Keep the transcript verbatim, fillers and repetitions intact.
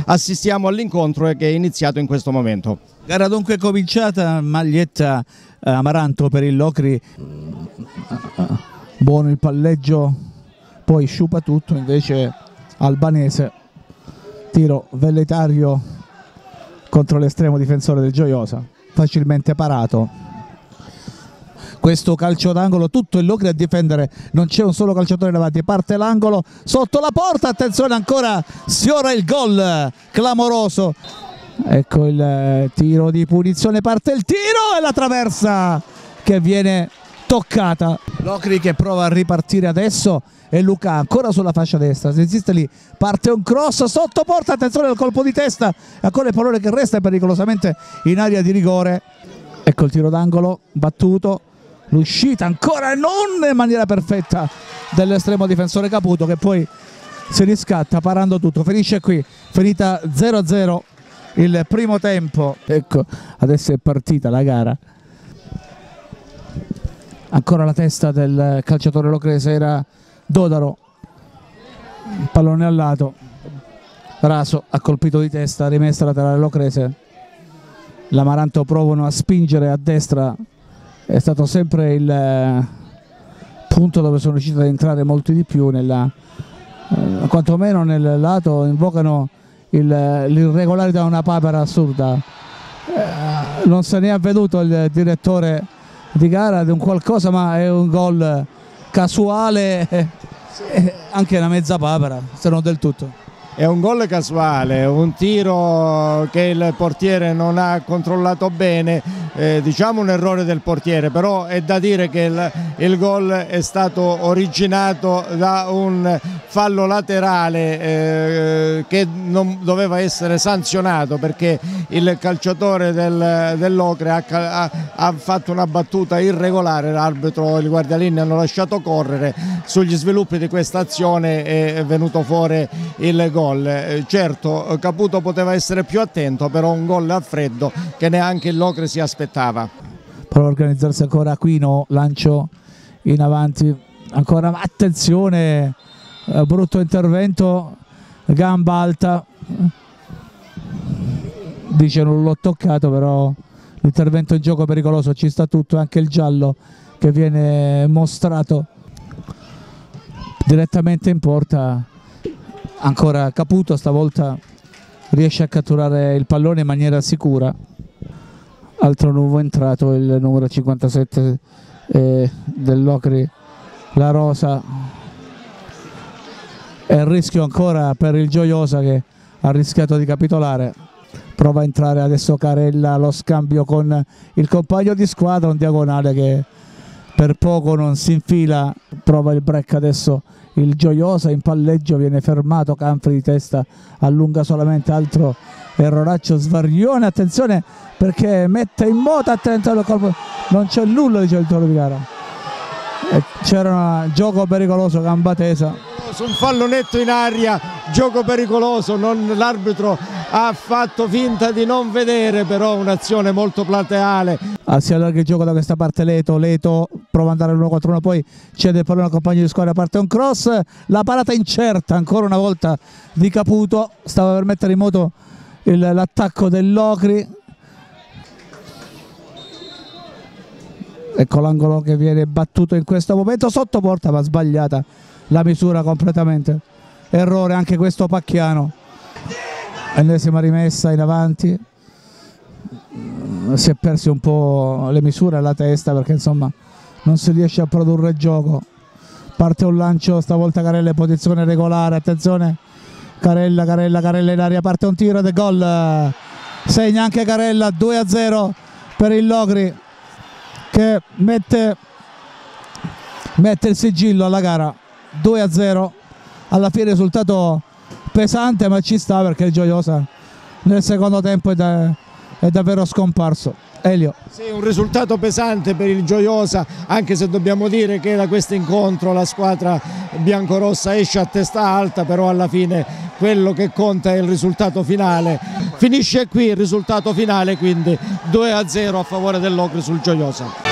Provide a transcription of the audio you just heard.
assistiamo all'incontro che è iniziato in questo momento. Gara dunque cominciata, maglietta eh, Amaranto per il Locri, buono il palleggio, poi sciupa tutto, invece Albanese, tiro velleitario contro l'estremo difensore del Gioiosa, facilmente parato. Questo calcio d'angolo, tutto il Locri a difendere, non c'è un solo calciatore davanti, parte l'angolo, sotto la porta, attenzione ancora, sfiora il gol clamoroso. Ecco il tiro di punizione, parte il tiro e la traversa che viene toccata. Locri che prova a ripartire adesso e Luca ancora sulla fascia destra, se esiste lì, parte un cross sotto porta, attenzione al colpo di testa, ancora il pallone che resta pericolosamente in area di rigore. Ecco il tiro d'angolo battuto, l'uscita ancora non in maniera perfetta dell'estremo difensore Caputo, che poi si riscatta parando tutto. Finisce qui, finita zero a zero il primo tempo. Ecco, adesso è partita la gara. Ancora la testa del calciatore locrese era Dodaro, pallone al lato, Raso ha colpito di testa, rimessa laterale locrese. L'Amaranto provano a spingere a destra, è stato sempre il punto dove sono riusciti ad entrare molti di più, nella, eh, quantomeno nel lato invocano l'irregolarità, una papera assurda. Eh, non se ne è avveduto il direttore di gara di un qualcosa, ma è un gol casuale, eh, eh, anche una mezza papera, se non del tutto. È un gol casuale, un tiro che il portiere non ha controllato bene, eh, diciamo un errore del portiere, però è da dire che il, il gol è stato originato da un fallo laterale eh, che non doveva essere sanzionato, perché il calciatore del, dell'Ocre ha, ha, ha fatto una battuta irregolare, l'arbitro e i guardialinee hanno lasciato correre. Sugli sviluppi di questa azione è venuto fuori il gol. Certo, Caputo poteva essere più attento, però un gol a freddo che neanche il Locre si aspettava. Prova a organizzarsi ancora Aquino, lancio in avanti, ancora attenzione, eh, brutto intervento, gamba alta, dice non l'ho toccato, però l'intervento in gioco pericoloso, ci sta tutto, anche il giallo che viene mostrato direttamente in porta. Ancora Caputo, stavolta riesce a catturare il pallone in maniera sicura. Altro nuovo entrato, il numero cinquantasette eh, del Locri, La Rosa. È il rischio ancora per il Gioiosa, che ha rischiato di capitolare. Prova a entrare adesso Carella, lo scambio con il compagno di squadra, un diagonale che per poco non si infila. Prova il break adesso il Gioiosa, in palleggio viene fermato, Canfri di testa, allunga solamente, altro erroraccio Svarione, attenzione perché mette in moto, attenzione al colpo, non c'è nulla, dice il toro di gara, c'era un gioco pericoloso, gamba tesa. Un fallo netto in aria, gioco pericoloso, l'arbitro ha fatto finta di non vedere, però un'azione molto plateale. Ah, si allarga il gioco da questa parte Leto, Leto prova ad andare all'uno contro uno, poi cede il pallone al compagno di squadra, parte un cross, la parata incerta ancora una volta di Caputo, stava per mettere in moto l'attacco del Locri. Ecco l'angolo che viene battuto in questo momento sotto porta, ma sbagliata la misura completamente, errore anche questo Pacchiano. Ennesima rimessa in avanti, si è persi un po' le misure alla testa, perché insomma non si riesce a produrre gioco. Parte un lancio, stavolta Carella in posizione regolare, attenzione Carella, Carella, Carella in aria, parte un tiro del gol, segna anche Carella, due a zero per il Locri, che mette, mette il sigillo alla gara. Due a zero, alla fine risultato pesante, ma ci sta, perché il Gioiosa nel secondo tempo è, da, è davvero scomparso. Elio. Sì, un risultato pesante per il Gioiosa, anche se dobbiamo dire che da questo incontro la squadra biancorossa esce a testa alta, però alla fine quello che conta è il risultato finale. Finisce qui il risultato finale, quindi due a zero a favore del Locri sul Gioiosa.